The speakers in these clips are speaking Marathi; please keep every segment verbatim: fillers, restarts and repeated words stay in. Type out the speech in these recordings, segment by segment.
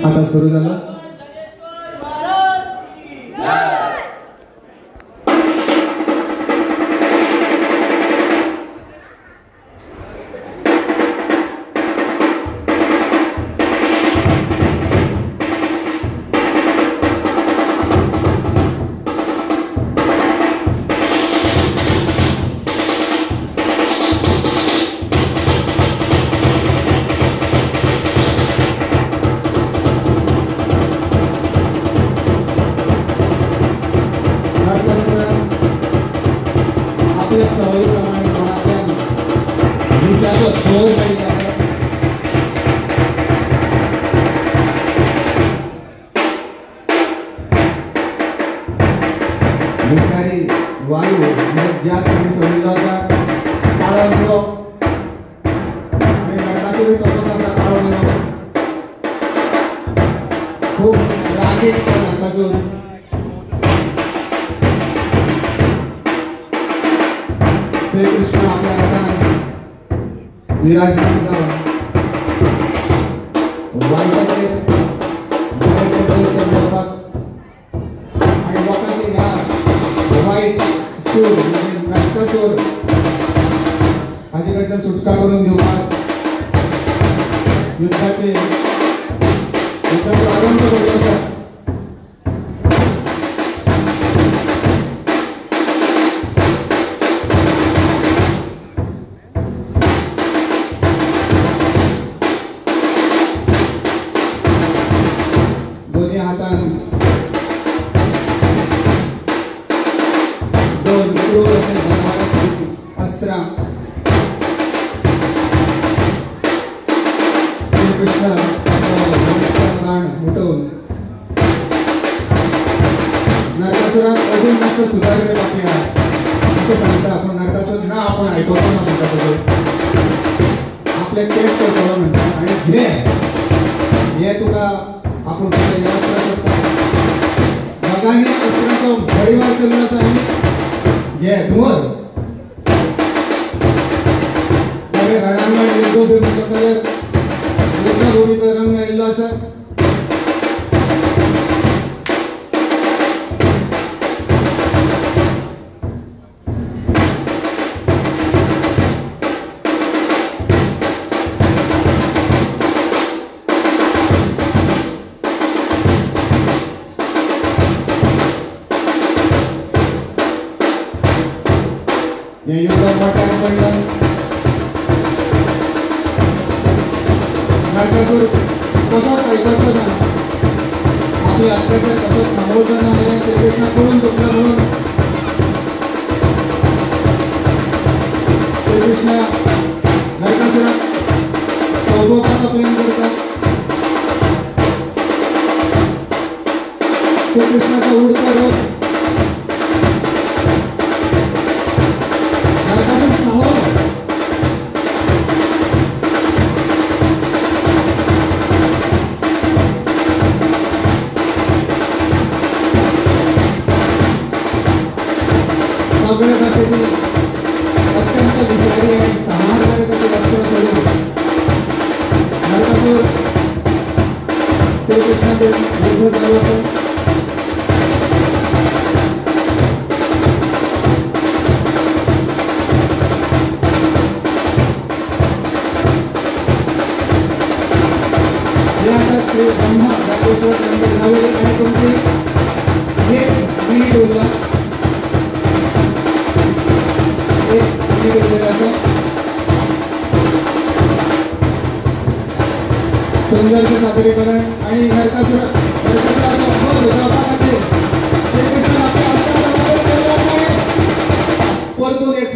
आता सुरू झालं. वायू गॅस आणि सोडलेला काळा होतो आणि नरकासुर तोचा काळा होतो. खूप रागीट नरकासुर श्रीकृष्ण आपल्या हातात विराजमान झाला. वाईटाचे आणि लोकांचे या वाईट सूर म्हणजे नरकासुर अधिकाराचा सुटका करून देऊ. युद्धाचे युद्धाचे आरंभ करू. दोन्ही हाताने दोन क्रूर अस्त्र कृष्ण प्राण उठवून नरकासुरात अजून जास्त सुधारले बाकी आहे असं सांगता. आपण नरकासुर ना आपण ऐकवतो ना म्हणतात आपले केस करतो म्हणतात आणि घे हे तुला आपण बघाने अस्त्राचा भडीमार केला असं आणि घे धुवर अरे रणांगण युद्धभूमीचा कलर युद्धभूमीचा रंग येलो असा. या युद्धात मोठ्या पडलं. नरकासुर कसं ऐकायचं ना आपले अत्याचार कसं थांबवतं ना हे श्रीकृष्णाकडून चुकलं म्हणून श्रीकृष्ण नरकासुरात सौभोगाचा प्रेम करतात. श्रीकृष्णाचा उडता रोग सगळे कसे अत्यंत विचारी आणि समाधानकारक असे अस्त्र सोडून नरकासुर श्रीकृष्णाचे युद्ध चालू होतं. श्री ब्रह्मा नारकासुर मंदिर नावे आणि तुमचे हे मिनिट बोलला सुंदर सादरीकरण आणि नरकासुर परतून एक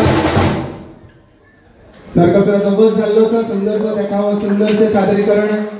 नरकासुराचा वध झालं असं सुंदरचं देखावं सुंदरचे सादरीकरण